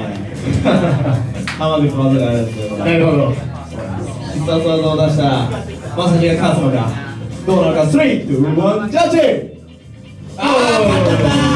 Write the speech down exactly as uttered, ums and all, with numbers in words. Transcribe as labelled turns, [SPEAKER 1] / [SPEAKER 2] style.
[SPEAKER 1] ハマグリの技があるんですよ。
[SPEAKER 2] なるほど。
[SPEAKER 1] 必殺技を出したまさきが勝つのかどうなるか。スリー、ツー、ワン、ジャッジ。ああ